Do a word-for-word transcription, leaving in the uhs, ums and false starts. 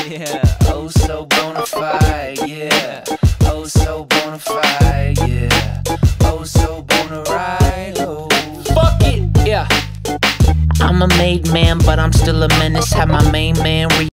Yeah, oh so bona fide, yeah. Oh so bona fide, yeah. Oh so bona ride, oh. Fuck it, yeah. I'm a made man, but I'm still a menace. Have my main man re